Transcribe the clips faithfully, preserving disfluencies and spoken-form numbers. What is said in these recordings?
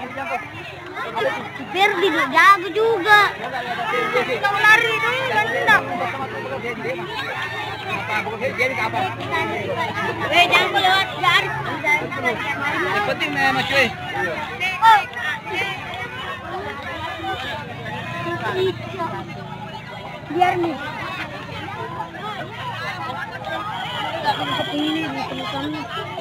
Ferdi jago juga. Kau lari dong, enggak. Eh, jangan lewat lari. Penting nih Mas Cuy. Biar nih. Enggak bisa pilih di telepon.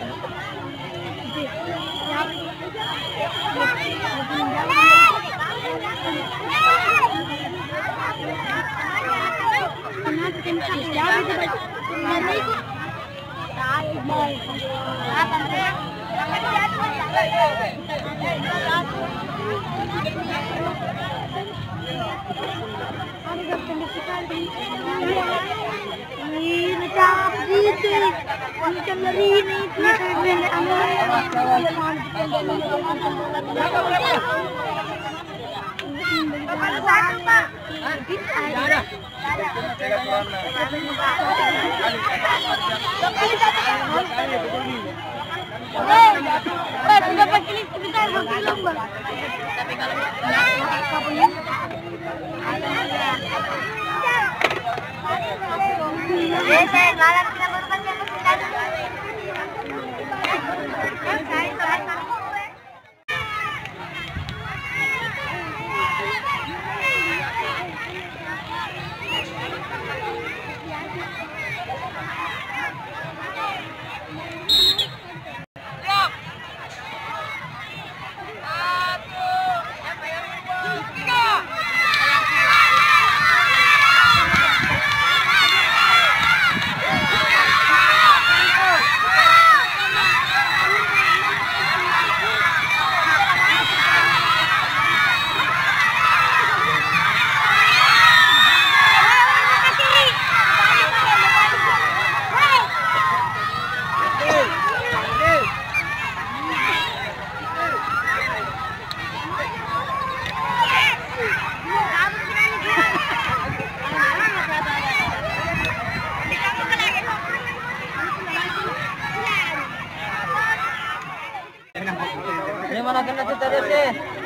Ini mana kena kita deh sih?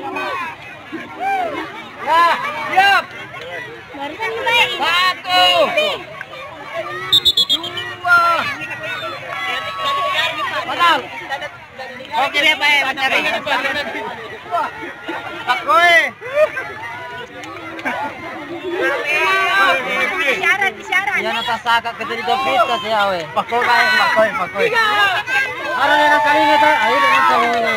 Ya, siap. Barisan baik. Satu. Dua. Padahal. Oke deh, Pak. Bentar. Pak Roy. Isyarat, isyarat. Yan natasaka ka dito pita siya we. Pakoy kay, pakoy, pakoy. Ara na kali nito, ayo na sa huli.